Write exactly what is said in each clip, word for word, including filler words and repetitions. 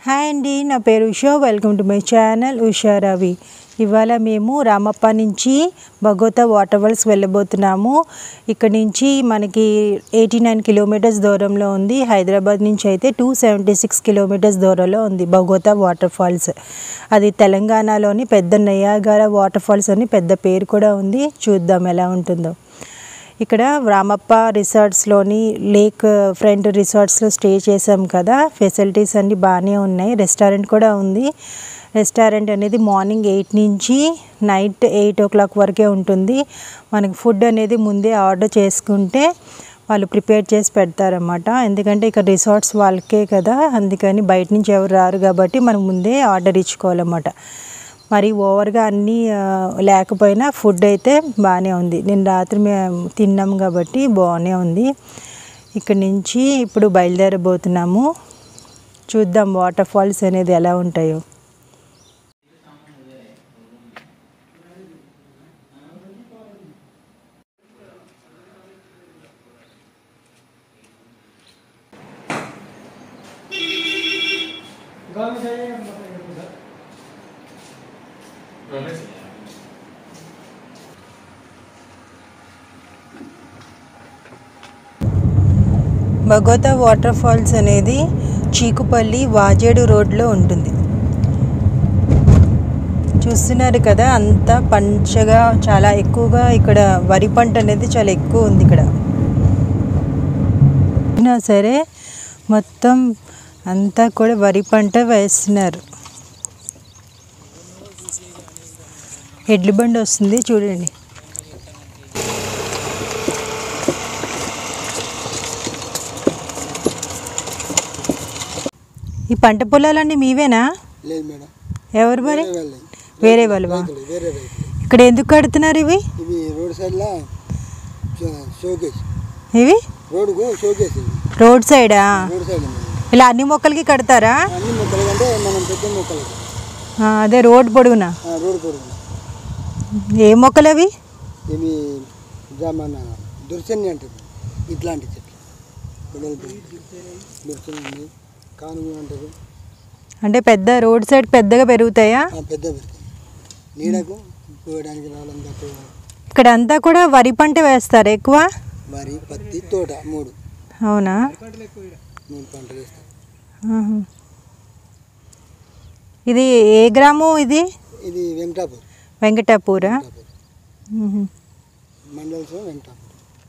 Hi అండి, నా పేరు Usha. Welcome to my channel Usharavi. ఇవాళ మేము రామప్ప నుంచి బగోతా వాటర్ ఫాల్స్ వెళ్ళబోతున్నాము. ఇక్కడ నుంచి మనకి ఎయిటీ నైన్ కిలోమీటర్స్ దూరంలో ఉంది. హైదరాబాద్ నుంచి అయితే టూ సెవెంటీ సిక్స్ కిలోమీటర్స్ దూరంలో ఉంది బగోతా వాటర్ ఫాల్స్. అది తెలంగాణలోని పెద్ద నయాగరా వాటర్ ఫాల్స్ అని పెద్ద పేరు కూడా ఉంది. చూద్దాం ఎలా ఉంటుందో. ఇక్కడ రామప్ప రిసార్ట్స్లోని లేక్ ఫ్రంట్ రిసార్ట్స్లో స్టే చేసాం కదా. ఫెసిలిటీస్ అన్నీ బాగానే ఉన్నాయి. రెస్టారెంట్ కూడా ఉంది. రెస్టారెంట్ అనేది మార్నింగ్ ఎయిట్ నుంచి నైట్ ఎయిట్ ఓ క్లాక్ వరకే ఉంటుంది. మనకి ఫుడ్ అనేది ముందే ఆర్డర్ చేసుకుంటే వాళ్ళు ప్రిపేర్ చేసి పెడతారన్నమాట. ఎందుకంటే ఇక్కడ రిసార్ట్స్ వాళ్ళకే కదా, అందుకని బయట నుంచి ఎవరు రారు కాబట్టి మనం ముందే ఆర్డర్ ఇచ్చుకోవాలన్నమాట. మరి ఓవర్గా అన్నీ లేకపోయినా ఫుడ్ అయితే బాగానే ఉంది. నేను రాత్రి మేము తిన్నాం కాబట్టి బాగానే ఉంది. ఇక్కడ నుంచి ఇప్పుడు బయలుదేరబోతున్నాము. చూద్దాం వాటర్ ఫాల్స్ అనేది ఎలా ఉంటాయో. బగోతా వాటర్ ఫాల్స్ అనేది చీకుపల్లి వాజేడు రోడ్లో ఉంటుంది. చూస్తున్నారు కదా, అంతా పంచగా చాలా ఎక్కువగా ఇక్కడ వరి పంట అనేది చాలా ఎక్కువ ఉంది. ఇక్కడ అయినా సరే మొత్తం అంతా కూడా వరి పంట వేస్తున్నారు. ఎడ్ల బండి వస్తుంది చూడండి. ఈ పంట పొలాలన్నీ మీవేనా? లేదు మేడం. ఎవరు మరి? వేరే వాళ్ళు. ఇక్కడ ఎందుకు కడుతున్నారు ఇవి? ఇవి రోడ్ సైడ్లా షోకేస్. ఇవి రోడ్కు షోకేస్. రోడ్ సైడా? రోడ్ సైడ్ ఇలా అన్ని మొక్కలకి కడతారా? అన్ని మొక్కలు అంటే మనం పెద్ద మొక్కలు. అదే రోడ్ పొడుగునా? రోడ్ పొడుగునా. ఏ మొక్కలు అవి? ఇవి మన దుర్సన్ని అంటారు. ఇట్లాంటి చెట్లు దుర్సన్ని కానుగు అంటారు. అంటే పెద్ద రోడ్ సైడ్ పెద్దగా పెరుగుతాయా? పెద్ద పెరుగుతాయి. నీడకు పోయడానికి రావాలంతా. ఇక్కడ అంతా కూడా వరి పంట వేస్తారు ఎక్కువ. వరి, పత్తి, తోట మూడు. అవునా? మూడు పంటలు వేస్తారు. ఇది ఏ గ్రామం? ఇది ఇది వెంకటాపూర్. వెంకటాపూరా? మండల్స్ వెంకటాపూర్.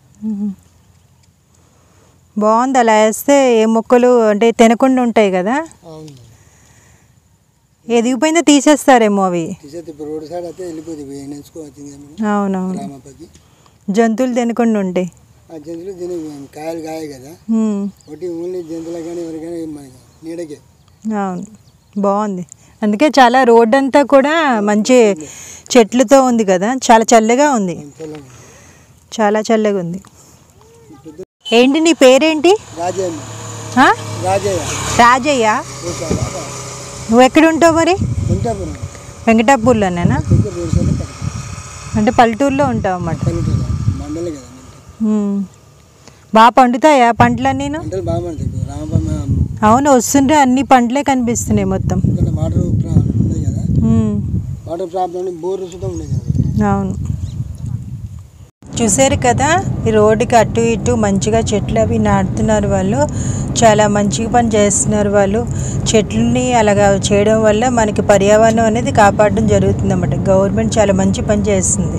బాగుంది. అలా వేస్తే ఏ మొక్కలు అంటే తినకుండా ఉంటాయి కదా. ఎదిగిపోయిందో తీసేస్తారేమో అవి. రోడ్ సైడ్ అయితే వెళ్ళిపోతుంది. అవునవును, జంతువులు తినకుండా ఉంటాయి. ఆ జంతువులు తినే కాయలు కాయ కదా. ఒకటి ఓన్లీ జంతువులు కానీ ఎవరు కానీ నీడకే. అవును, బాగుంది. అందుకే చాలా రోడ్ అంతా కూడా మంచి చెట్లతో ఉంది కదా. చాలా చల్లగా ఉంది. చాలా చల్లగా ఉంది. ఏంటి నీ పేరేంటి? రాజయ్య. రాజయ్య. రాజయ్య. నువ్వు ఎక్కడ ఉంటావు మరి? వెంకటాపూర్లోనేనా? అంటే పల్లెటూరులో ఉంటావు అన్నమాట. బాగా పండుతాయా పంటలన్నీ? అవును, వస్తుంటే అన్ని పంటలే కనిపిస్తున్నాయి మొత్తం. అవును, చూసారు కదా. ఈ రోడ్డుకి అటు ఇటు మంచిగా చెట్లు అవి నాటుతున్నారు వాళ్ళు. చాలా మంచిగా పని చేస్తున్నారు వాళ్ళు. చెట్లని అలాగా చేయడం వల్ల మనకి పర్యావరణం అనేది కాపాడడం జరుగుతుంది అన్నమాట. గవర్నమెంట్ చాలా మంచి పని చేస్తుంది.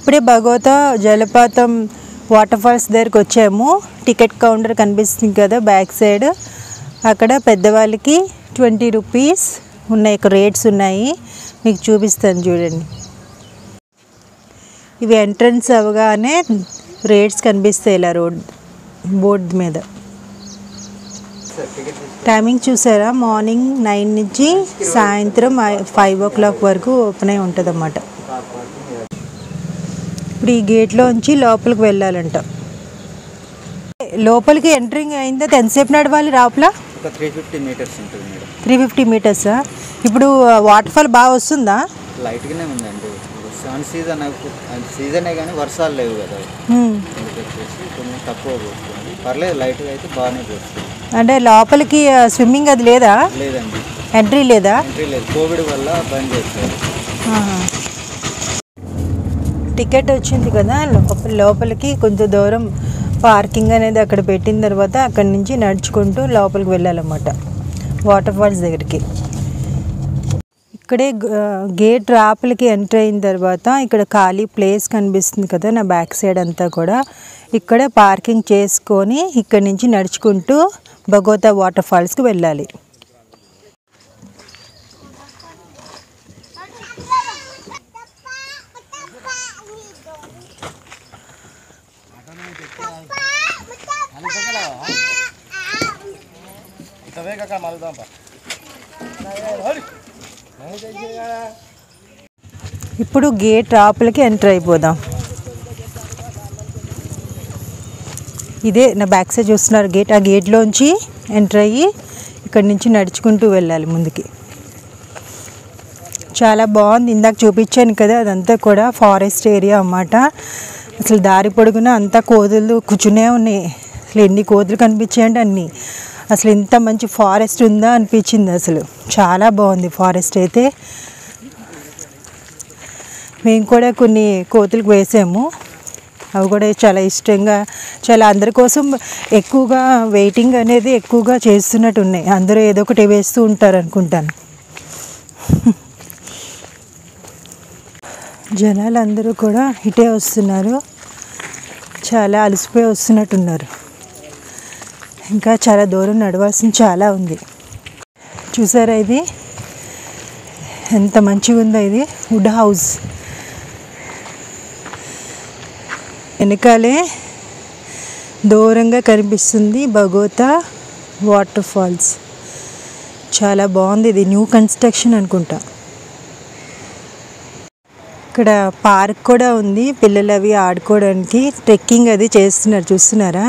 ఇప్పుడే భగవతా జలపాతం వాటర్ ఫాల్స్ దగ్గరికి వచ్చాము. టికెట్ కౌంటర్ కనిపిస్తుంది కదా బ్యాక్ సైడ్, అక్కడ పెద్దవాళ్ళకి ట్వంటీ రూపీస్ ఉన్నాయి, ఇక్కడ రేట్స్ ఉన్నాయి, మీకు చూపిస్తాను చూడండి. ఇవి ఎంట్రన్స్ అవగానే రేట్స్ కనిపిస్తాయి ఇలా రోడ్ బోర్డు మీద. టైమింగ్ చూసారా, మార్నింగ్ నైన్ నుంచి సాయంత్రం ఫైవ్ ఓ క్లాక్ వరకు ఓపెన్ అయి ఉంటుంది అన్నమాట. ఇప్పుడు ఈ గేట్లోంచి లోపలికి వెళ్ళాలంట. లోపలికి ఎంట్రింగ్ అయిందా, ఎంతసేపు నడవాలి లోపల? త్రీ ఫిఫ్టీ మీటర్స్ ఉంటుంది మేడం. త్రీ ఫిఫ్టీ మీటర్సా? ఇప్పుడు వాటర్ ఫాల్ బాగా వస్తుందా? లైట్గానే ఉందండి. సన్ సీజన్ సీజనే కానీ వర్షాలు లేవు కదా, వచ్చేసి కొంచెం తక్కువ పోస్తుంది. పర్లేదు, లైట్గా అయితే బాగానే పోస్తుంది. అంటే లోపలికి స్విమ్మింగ్ అది లేదా? లేదండి, ఎంట్రీ లేదా? ఎంట్రీ లేదు, కోవిడ్ వల్ల బంద్ చేస్తారు. టికెట్ వచ్చింది కదా, లోపల లోపలికి కొంచెం దూరం పార్కింగ్ అనేది అక్కడ పెట్టిన తర్వాత అక్కడి నుంచి నడుచుకుంటూ లోపలికి వెళ్ళాలన్నమాట వాటర్ ఫాల్స్ దగ్గరికి. ఇక్కడే గేట్ లోపలికి ఎంటర్ అయిన తర్వాత ఇక్కడ ఖాళీ ప్లేస్ కనిపిస్తుంది కదా నా బ్యాక్ సైడ్ అంతా కూడా, ఇక్కడే పార్కింగ్ చేసుకొని ఇక్కడి నుంచి నడుచుకుంటూ బగోతా వాటర్ ఫాల్స్కి వెళ్ళాలి. ఇప్పుడు గేట్ లోపలికి ఎంటర్ అయిపోదాం. ఇదే నా బ్యాక్ సైడ్ చూస్తున్నారు గేట్, ఆ గేట్లోంచి ఎంటర్ అయ్యి ఇక్కడి నుంచి నడుచుకుంటూ వెళ్ళాలి ముందుకి. చాలా బాగుంది, ఇందాక చూపించాను కదా అదంతా కూడా ఫారెస్ట్ ఏరియా అన్నమాట. అసలు దారి పొడుగున అంతా కోతులు కూర్చునే ఉన్నాయి. అసలు ఎన్ని కోతులు కనిపించాయంటే అన్నీ. అసలు ఇంత మంచి ఫారెస్ట్ ఉందా అనిపించింది. అసలు చాలా బాగుంది ఫారెస్ట్ అయితే. మేము కూడా కొన్ని కోతులకు వేసాము, అవి కూడా చాలా ఇష్టంగా, చాలా అందరి కోసం ఎక్కువగా వెయిటింగ్ అనేది ఎక్కువగా చేస్తున్నట్టు ఉన్నాయి. అందరూ ఏదో ఒకటి వేస్తూ ఉంటారు అనుకుంటాను. జనాలు అందరూ కూడా ఇటే వస్తున్నారు, చాలా అలసిపోయి వస్తున్నట్టున్నారు. ఇంకా చాలా దూరం నడవాల్సింది చాలా ఉంది. చూసారా ఇది ఎంత మంచిగా ఉందో, ఇది వుడ్ హౌస్. వెనకాలే దూరంగా కనిపిస్తుంది బగోతా వాటర్ ఫాల్స్. చాలా బాగుంది, ఇది న్యూ కన్స్ట్రక్షన్ అనుకుంటా. ఇక్కడ పార్క్ కూడా ఉంది, పిల్లలు అవి ఆడుకోవడానికి. ట్రెక్కింగ్ అది చేస్తున్నారు, చూస్తున్నారా?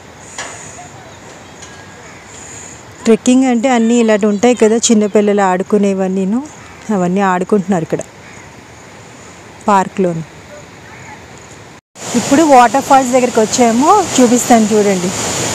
ట్రెక్కింగ్ అంటే అన్నీ ఇలాంటి ఉంటాయి కదా చిన్నపిల్లలు ఆడుకునేవన్నీను, అవన్నీ ఆడుకుంటున్నారు ఇక్కడ పార్క్లో. ఇప్పుడు వాటర్ ఫాల్స్ దగ్గరికి వచ్చాము, చూపిస్తాను చూడండి.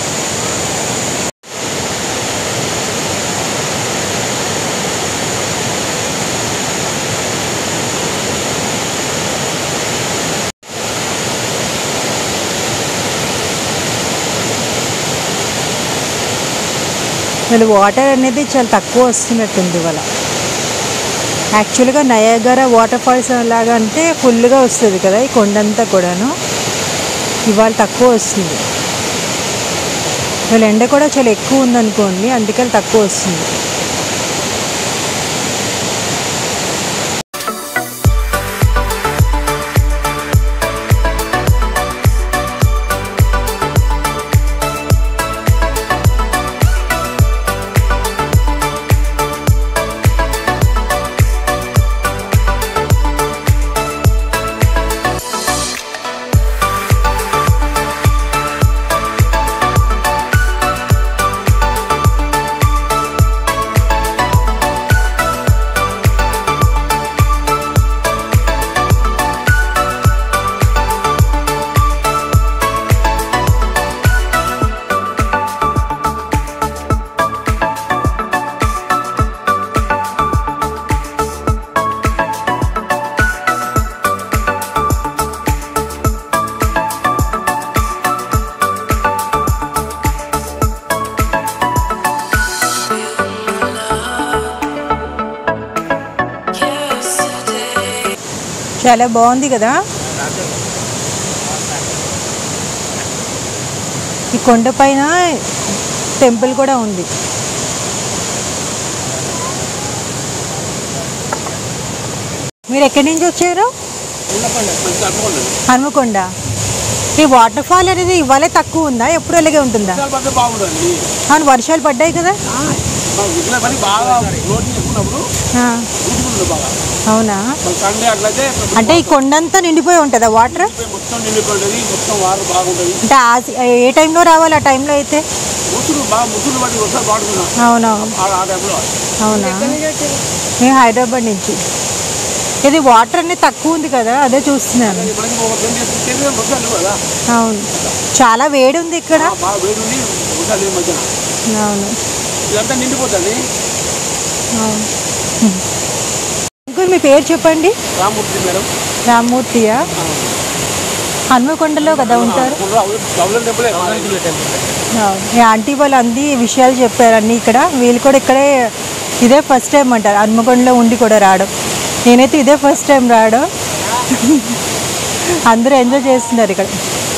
మళ్ళీ వాటర్ అనేది చాలా తక్కువ వస్తున్నట్టుంది ఇవాళ. యాక్చువల్గా నయాగరా వాటర్ ఫాల్స్ లాగా అంటే ఫుల్గా వస్తుంది కదా ఈ కొండంతా కూడాను, ఇవాళ తక్కువ వస్తుంది. ఇవాళ ఎండ కూడా చాలా ఎక్కువ ఉందనుకోండి, అందుకని తక్కువ వస్తుంది. చాలా బాగుంది కదా. ఈ కొండపైన టెంపుల్ కూడా ఉంది. మీరు ఎక్కడి నుంచి వచ్చారు? హనుమకొండ. ఈ వాటర్ ఫాల్ అనేది ఇవాళ తక్కువ ఉందా, ఎప్పుడు అలాగే ఉంటుందా? అవును, వర్షాలు పడ్డాయి కదా. అవునా? అంటే ఈ కొండంతా నిండిపోయి ఉంటుందా వాటర్? అంటే ఏ టైంలో రావాలి? ఆ టైంలో అయితే అవునవును. అవునా? మేము హైదరాబాద్ నుంచి. ఇది వాటర్ అనేది తక్కువ ఉంది కదా, అదే చూస్తున్నాను. అవును, చాలా వేడి ఉంది ఇక్కడ. అవును. ఇంకో మీ పేరు చెప్పండి. రామూర్తి మేడం. రామూర్తియా? హనుమకొండలో కదా ఉంటారు? ఆంటీ వాళ్ళు అన్ని విషయాలు చెప్పారు అన్నీ. ఇక్కడ వీళ్ళు కూడా ఇక్కడే ఇదే ఫస్ట్ టైం అంటారు హనుమకొండలో ఉండి కూడా రావడం. నేనైతే ఇదే ఫస్ట్ టైం రావడం. అందరూ ఎంజాయ్ చేస్తున్నారు ఇక్కడ.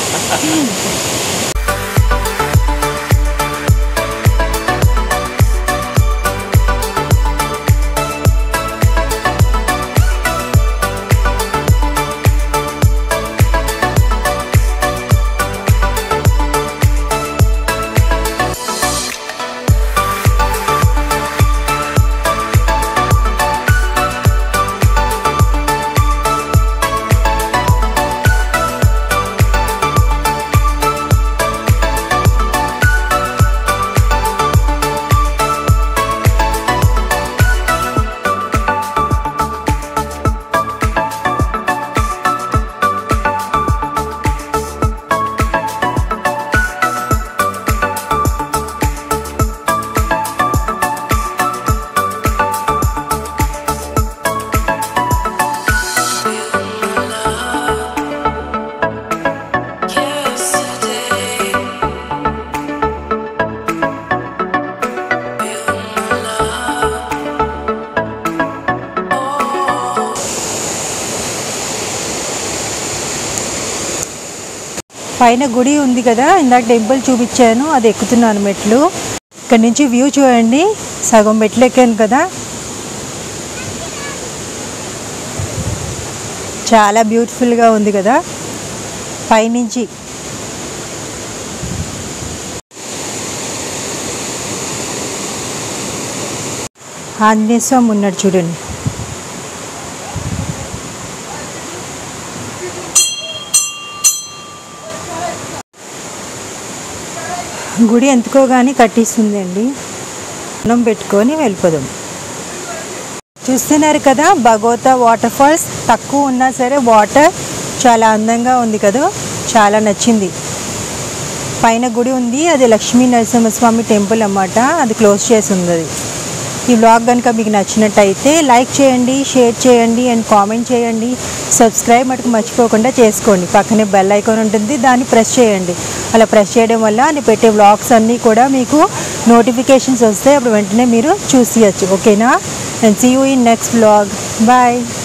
పైన గుడి ఉంది కదా, ఇందాక టెంపుల్ చూపించాను, అది ఎక్కుతున్నాను మెట్లు. ఇక్కడ నుంచి వ్యూ చూడండి. సగం మెట్లు ఎక్కాను కదా, చాలా బ్యూటిఫుల్గా ఉంది కదా పైనుంచి. ఆంజనేయ స్వామి ఉన్నాడు చూడండి. గుడి ఎందుకో కానీ కట్టిస్తుంది అండి. మనం పెట్టుకొని వెళ్ళిపోదాం. చూస్తున్నారు కదా బగోతా వాటర్ ఫాల్స్. తక్కువ ఉన్నా సరే వాటర్ చాలా అందంగా ఉంది కదా, చాలా నచ్చింది. పైన గుడి ఉంది, అది లక్ష్మీ నరసింహస్వామి టెంపుల్ అన్నమాట. అది క్లోజ్ చేసి ఉంది. అది ఈ వ్లాగ్ కనుక మీకు నచ్చినట్టయితే లైక్ చేయండి, షేర్ చేయండి అండ్ కామెంట్ చేయండి. సబ్స్క్రైబ్ మటుకు మర్చిపోకుండా చేసుకోండి. పక్కనే బెల్ ఐకాన్ ఉంటుంది, దాన్ని ప్రెస్ చేయండి. అలా ప్రెస్ చేయడం వల్ల నేను పెట్టే వ్లాగ్స్ అన్నీ కూడా మీకు నోటిఫికేషన్స్ వస్తాయి. అప్పుడు వెంటనే మీరు చూసేయచ్చు. ఓకేనా? And see you in next vlog. Bye.